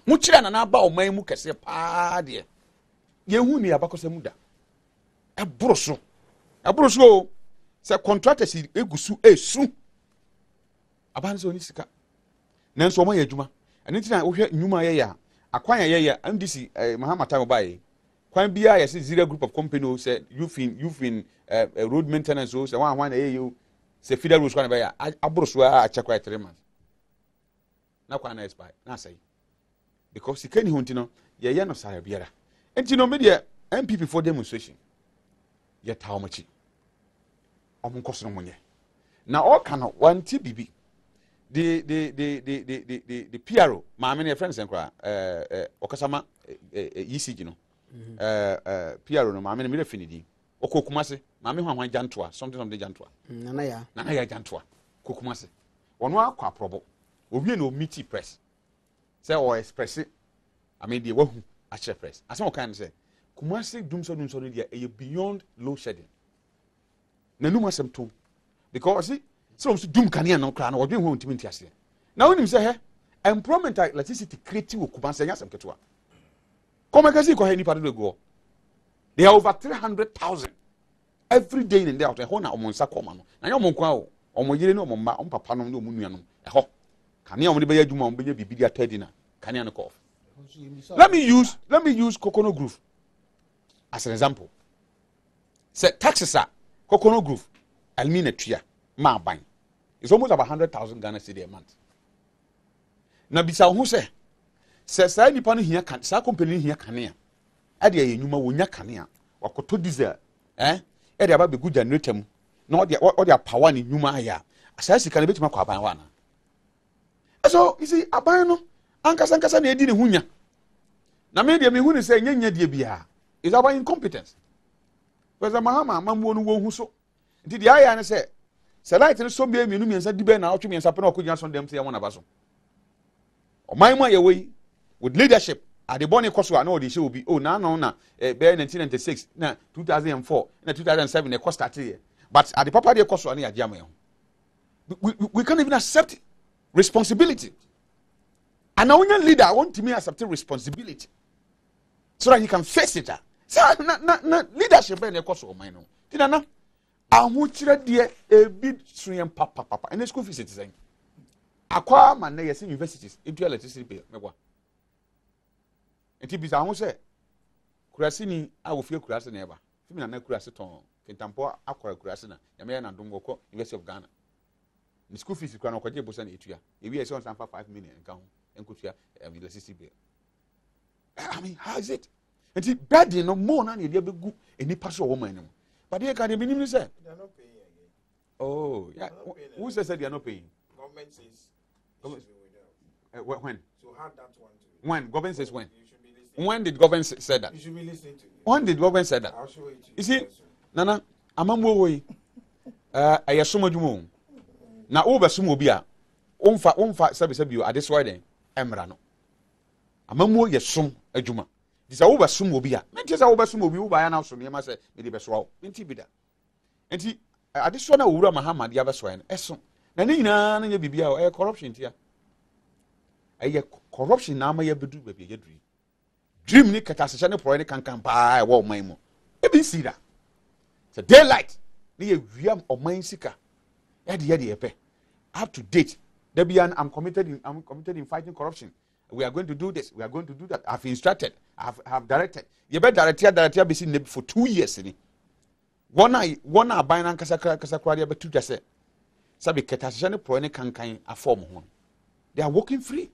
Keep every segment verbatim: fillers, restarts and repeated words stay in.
Muchira na na ba o man mu kese pa de. Ye hu ni abakosa mu da. E broso. E broso se contractors egusu esu. Aban so ni sika. Nanso o ma ye adwuma. Ene ntina wo hwe nnwuma ye ya. Akwan ye ye M D C Mahama time bae. Kwan bia ye se zero group of company say you've in you've in uh, uh, road maintenance so say one one na ye you say feeder roads kwan ba ya abroso a achekwa three months. Na kwan na expire na say because sikani hunti no ye ye no sare biara. Enti no me de M P P for demonstration. Ye tawo machi. Omo nkoso no monye. Na all kan wanti bibi. The the the the the the the P R O ma me ne friends enkra eh eh okasama E C G no eh eh P R O no ma me ne me finidi okokumase ma me hwanhwan jantoa something something jantoa nana ya nana ya jantoa kokumase ono akwa probo owie na o meet press say o express I mean the wahu a che press asan o kan say kumase dumso dumso no dia e beyond low shedding na numa sem to because see so so dum kania no kra na odwen ho ntimi ntiase na wonim say he employment electricity creative okubanse nya sem ketwa come can see ko he ni pado go they are over three hundred thousand every day in there out e ho na omonsa koma no na nya omonkwa o omoyire ne omomma ompapa no ne omunua no e ho kania omde be yadwuma ombe nya bibidi atadi na kania no ko let me use let me use Coconut Grove as an example say taxes are Coconut Grove almina tua ma ban it's almost about one hundred thousand Ghana cedi a month na bisa ho se se sa nipa no hia kan sa company hia kanea ade ye nyuma wonya kanea wakoto diesel eh e de aba be good generator mu na ode ode power ni nyuma aya asa sika na betima kwa aban wa na so you see aban no ankasa ankasa na edi ne hunya na me de me hu ni se nyanya de bia is about incompetence because Mahama mamuo no wo hu so nti de aya ne se se light ne so bia mienu miensa di be na otwe miensa pe na okogyina so dem se ye wona ba so oman mu ayewe with leadership at the bonny cost na odi she obi oh na na na be nineteen ninety-six na two thousand four na two thousand seven e cost start here but at the papa dey cost na ya jam here we, we, we can't even accept responsibility and now when leader want to me accept responsibility so that he can face it so na na, na leadership be na cost oman no tina na ahu kire de e bi suyen papa papa and school fees it is akwa man na yes universities into electricity bill megwa enti bisa ho se kurase ni a wo fie kurase na eba fimi na na kurase ton kentampo akora kurase na ya me na ndongoko University of Ghana ni school fees kwa na kwaje bosa na etua ewi e se on sanfa five million nka ho enkotua electricity bill I mean how is it enti bad no more na na dia begu eni paso wo man no but they can be nim say they are not paying again. Oh yeah, who says that they are not paying? Government says Government. Uh, when? So how that one to When? Government says when? You should be listening. When did government say that? You should be listening to it. When did government say that? I'll show it to you. You see, also. Nana, amamwo wo yi. Eh, aye somo dwumo. Na wo be somo bi a, wonfa wonfa sabe sabe o ade so den emra no. Amamwo ye som adwuma. Disa wo be somo bi a, mente sa wo be somo bi wo ba ya na so ne ma se me de be so wo. Mente bi da. Enti ade so na owura Mahama de abeso en eso. Na ne nyina na ye bibia o eh corruption tia. Aye corruption na ma ye bedu ba bi ye duri. Dream ni katasese ne pro ne kankan pa e wo man mu. E bi si da. It's a daylight. Ni ye wiam oman sika. Ya de ye de ye pe. Up to date. Debian I'm committed in I'm committed in fighting corruption. We are going to do this. We are going to do that. I've instructed. I've have directed. You better direct here, direct here, be seen for two years. Ni. One eye, one eye, by an kasakra kasakra, but two just say. Sabi katasese pro ne kankan a form one. They are working free.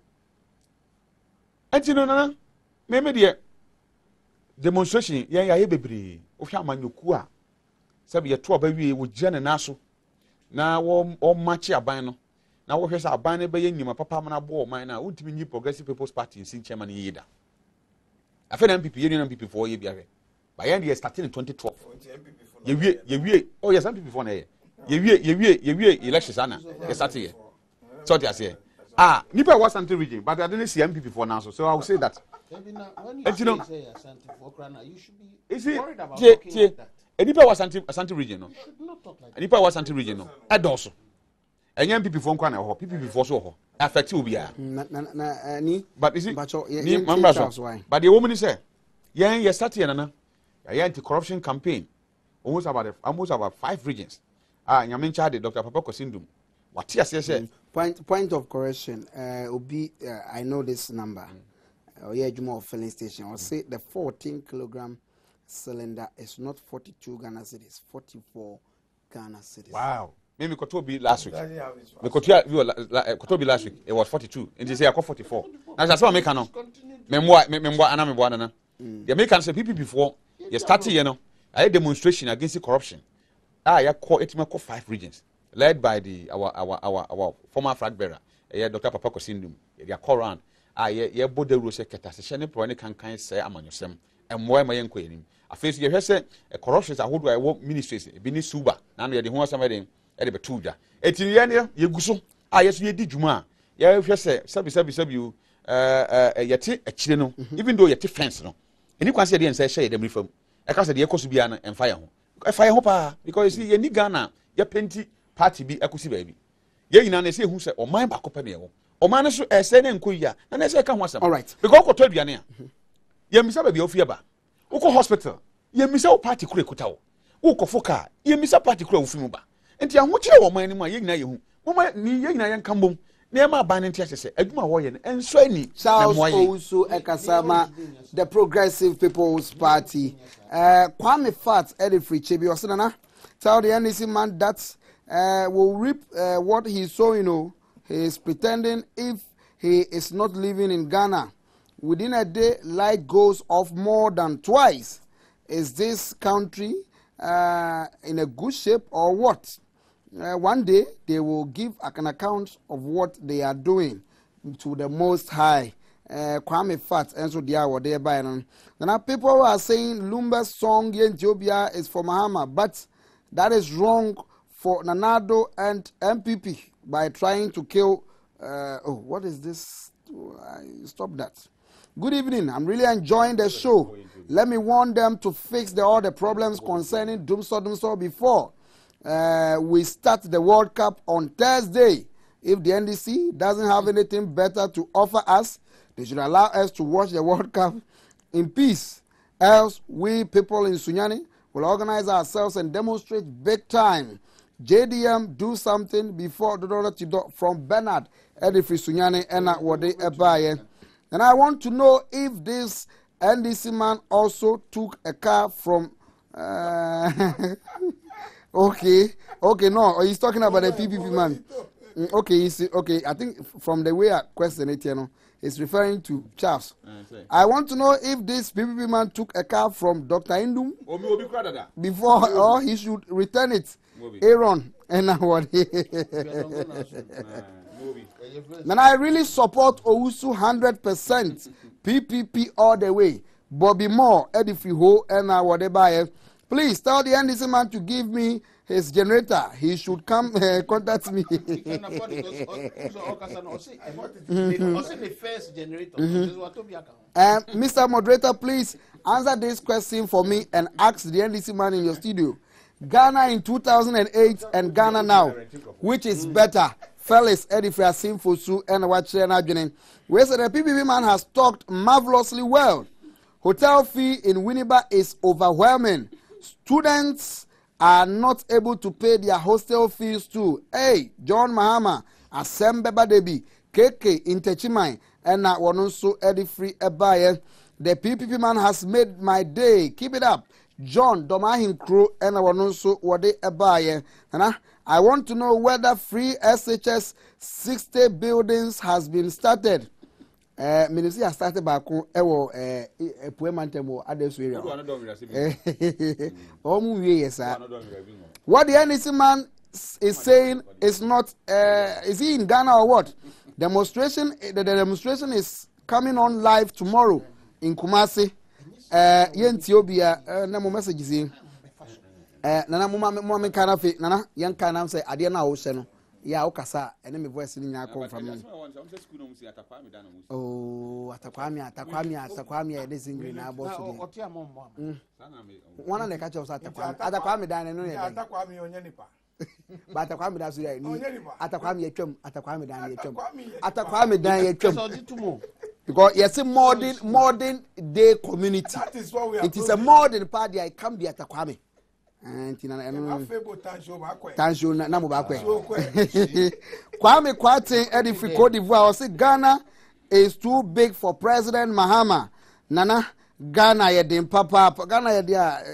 And you know, Nana, maybe the demonstration, yeah, yeah, baby. Ofia manyoku a. Sabi ye to abawi wo gye na so. Na wo o match aban no. Na wo hwese aban ne be ye nyima papa mana bo o man na untimi nyi Progressive People's Party sin chairman yida. Afa na M P P ye na M P P for ye bia hwe. Ba ye dey starting in twenty twelve. Ye wie ye wie oh yes M P P for na ye. Ye wie ye wie ye wie elections ana. Ye start here. So they say ah nipa was anti region but I didn't see M P P for now so I will say that. Maybe now when you, you say Asante for Krana you should be worried about tie, talking tie. like that. Nipa was anti Asante region no. You should not talk like that. Nipa was anti region no. Edoso. Enye M P P for nkwa na ho, P P P for so ho. Affect obi a. Na na na ni. But is it? Ni remember so. But the woman say, yen ye start here na. Ya anti-corruption campaign. Almost about almost about five regions. Ah, nyame ncha Doctor Papa Kosindum. What you say say? Point point of correction. Uh, Obi, uh, I know this number. Oh yeah, Juma filling station. I'll say the fourteen kilogram cylinder is not forty-two Ghana cedis, forty-four Ghana cedis. Wow. Maybe Kotobi last week. Me Kotobi last week. It was forty-two. And they say I got forty-four. Now that's what I make no. Memwa memwa ana memwa na. The Americans say people before you started, you know, a demonstration against the corruption. Ah, ya call it call five regions led by the our our our our former flag bearer, eh, Doctor Papa Kosindum. They are call around. Ah, ye ye bode ru se keta se ne pro ne kan kan say amanyosem. Emwa ma yenko enim. Afei ye hwe se corruptions ahodo a wo ministries bi ni suba. Na no ye de ho asama den e de betuja. Eti ye ne ye guso. Ah, ye so ye di dwuma. Ye hwe se sabi sabi sabi you eh eh yete akire no. Even though yete fence no. Eni kwanse de ense hye dem rifam. E ka se de ekoso bia na emfa ye ho. E fa ye ho pa because you see ye ni Ghana ye penti party bi ekosi ba bi. Ye nyina na se hu se oman ba kopa ne ye ho. Oman no so ese ne nkoyi a na na se ka ho asem. All right. Because ko to aduane a. Ye misa ba bi ofie ba. Uko hospital. Ye misa o party kure kuta wo. Uko foka. Ye misa party kure ofi mu ba. Enti aho kire wo man ni mu a ye nyina ye hu. Mama ni ye nyina ye nka mbom. Na ma ba ne ntia sese adwuma wo ye no enso ani na mo ye. Also Ekasama, the Progressive People's Party. Uh, Kwame Fat Edifri Chebi Osinana tell the N D C man that uh, will reap uh, what he's sowing. You know, he is pretending if he is not living in Ghana. Within a day, light goes off more than twice. Is this country uh, in a good shape or what? Uh, one day, they will give an account of what they are doing to the Most High. Uh, Kwame Fat, and so they are there by now. Now, people are saying Lumba's song Ethiopia is for Mahama, but that is wrong for Nanado and M P P by trying to kill. Uh, oh, what is this? Uh, stop that. Good evening. I'm really enjoying the show. Let me warn them to fix the, all the problems concerning Dumso Dumso before uh, we start the World Cup on Thursday. If the N D C doesn't have anything better to offer us, they should allow us to watch the World Cup in peace. Else, we people in Sunyani will organize ourselves and demonstrate big time. J D M do something before the dollar from Bernard Edifri Sunyani and Wade Ebaye. And I want to know if this N D C man also took a car from. Uh, okay, okay, no, he's talking about the P P P man. Okay, he's, okay, I think from the way I question it, you know, it's referring to Charles. I want to know if this P P P man took a car from Doctor Indum before, or he should return it. Aaron and what? And I really support Owusu one hundred percent. P P P all the way. Bobby Moore, Edifri Ho, and whatever. Please tell the N D C man to give me his generator. He should come uh, contact me. He can afford it because the first generator. Um, Mister Moderator, please answer this question for me and ask the N D C man in your studio. Ghana in two thousand eight and Ghana now, which is better? Fellas, Edifri Asim Fosu and Wachere Najene. We said the P P P man has talked marvelously well. Hotel fee in Winneba is overwhelming. Students are not able to pay their hostel fees too. Hey, John Mahama, Asembe Badebi, K K Intechimai, and now Wanunsu Edifri Ebaye. The P P P man has made my day. Keep it up. John Domahin Crew and Wanunsu Wade Ebaye. And I want to know whether free S H S sixty buildings has been started. Uh, Ministry has started back on ewo eh Puemantemo Adesu area. What the N D C man is saying is not uh, is he in Ghana or what? Demonstration the, the demonstration is coming on live tomorrow in Kumasi. Uh Ethiopia uh, na mo message is eh nana mo mo me kana fe nana yan kana say ade na wo hye no ya wo kasa ene me voice ni nya come from me oh atakwami atakwami atakwami e dey sing na boss dey wana le ka che atakwami atakwami dan no ye atakwami onye nipa but Atakwame da so ya ni Atakwame ye twam Atakwame dan ye twam Atakwame Atakwame dan ye twam So di tumo. because yes modern modern day community That is what we are. it is a modern party I can be Atakwame and tina My favorite tanjo back. Tanjo na na mo ba kwe Kwame Kwate Eddie Free Cote d'Ivoire say Ghana is too big for President Mahama. Nana Ghana ye dem papa Ghana ye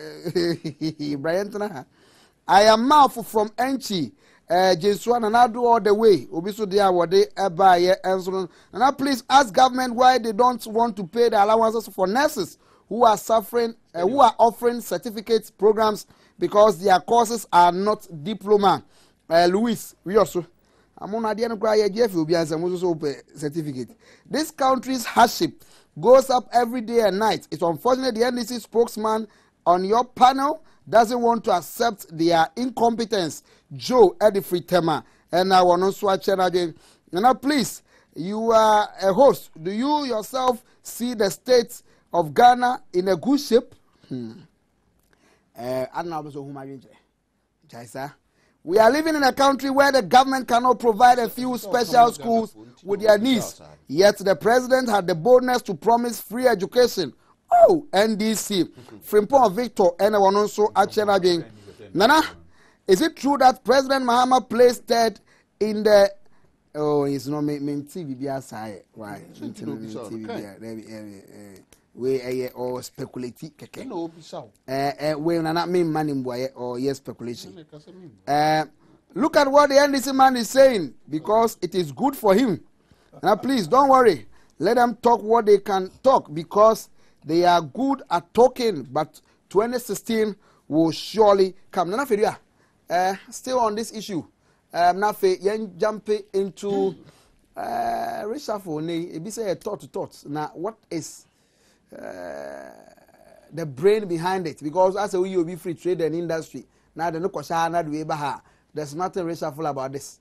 dia Brian Tana. I am mouth from Enchi. Uh, Jesua Nana do all the way. Obiso dia wode eba ye enso. Nana please ask government why they don't want to pay the allowances for nurses who are suffering, uh, who are offering certificates programs because their courses are not diploma. Uh, Louis, we also. Among Adian Cry, Jeff will be as a certificate. This country's hardship goes up every day and night. It's unfortunate the N D C spokesman on your panel doesn't want to accept their incompetence. Joe Edifree Tema and I want to swatch again. Now, please, you are a host. Do you yourself see the state of Ghana in a good shape? Hmm. Uh, I don't know who my Jaisa. We are living in a country where the government cannot provide a few special schools with their needs. Yet the president had the boldness to promise free education. Oh, N D C. Frimpong Victor and one also actually. Nana, is it true that President Mahama placed third in the? Oh, it's not me. Me T V B S I. Why? T V B. We eh or speculative keke. No, bisa. Eh eh we na not mean money boy or yes speculation. Uh, look at what the N D C man is saying because it is good for him. Now please don't worry. Let them talk what they can talk because they are good at talking. But twenty sixteen will surely come. Nana Feria, uh, still on this issue. Um, now fe yen jump into uh, reshuffle. Ne, it be say thought to thoughts. Now what is Uh, the brain behind it because as a we will be free trade and industry now the no kwasha we baha there's nothing reshuffle about this.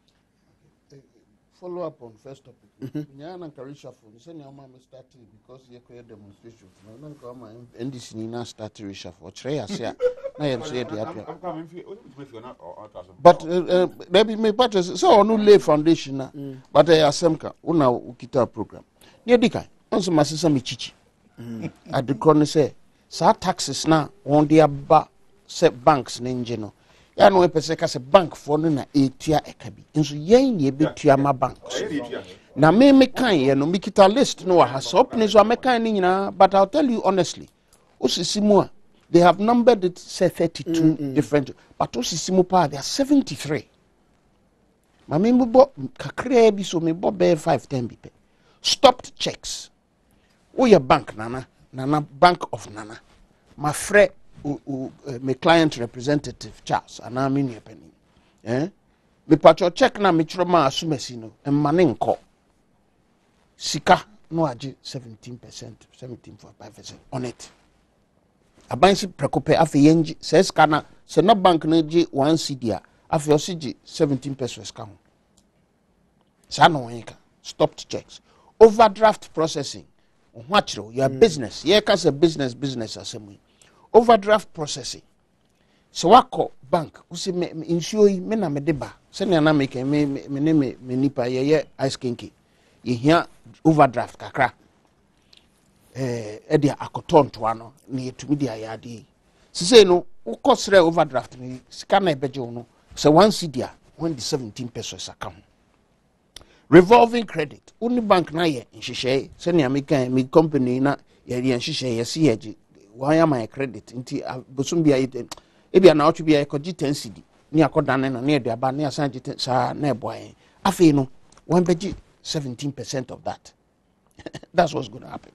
Follow up on first topic. Nyana ka reshuffle. Say na ma starting because ye create demonstration. Na na ka ma N D C ni na start reshuffle. Try ase na ye say dey happy. But there be me part so onu lay foundation na but I asemka una ukita program. Ne dikai onso masesa me chichi. At the corner say, sa taxes na on the aba set banks ninja no. Ya no pese ka se bank for no na etua ekabi. Nso yen ye betua ma banks. Na me me kan ye no me kita list no ha so open so me kan ni nyina but I'll tell you honestly. Osisimu a they have numbered it say thirty-two mm-hmm. different but osisimu pa there are seventy-three. Ma me bo kakra bi so me bo be five ten bi pe. Stopped checks. Oh, your bank, Nana, Nana, Bank of Nana. My friend, uh, uh, my client representative, Charles, and I'm in your penny. Eh? Me patch your check na me troma asumesino, and maninko. Sika, no aji seventeen percent, seventeen point five percent on it. A bank precope afi yenji, says Kana, se no bank neji one C D A, afi osiji seventeen pesos count. Sano wenka, stopped checks. Overdraft processing. What your mm. business? Yeah, cause a business business assembly. Overdraft processing. So wako bank. Usi me insure me na me deba. Send na make me me me me me nipa ye ye ice kinky. Ye here overdraft kakra. Eh, edia akoton to ano ni etumi dia yadi. Si say no, ukosre overdraft ni sika na ebeje no. So one C D A when the seventeen pesos account. Revolving credit. Only bank na ye nhihye se ne ameka me company na ye ye nhihye ye se ye why am I credit nti bosum bia ye e bia na otwe bia ye koji ten C D ni akodane na na e aba na asan gite sa na e boy afi no one beji seventeen percent of that. That's what's going to happen.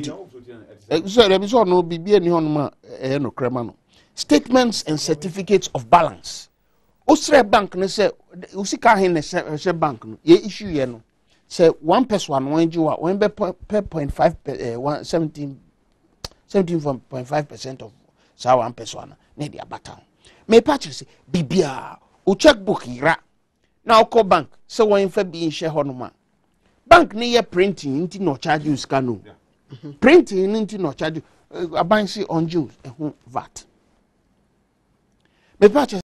So there is no bibia ni honuma e no krema no. Statements and certificates of balance. Osre bank ne say usika hin ne say bank no ye issue ye no say one person one jiwa one be per point five uh, seventeen point five percent of sa one person na dia bata me patch say bibia o checkbook ira na o bank say one fa bi share honoma bank ne ye printing nti no charge you scan no printing nti no charge uh, abansi on juice ehun vat me patch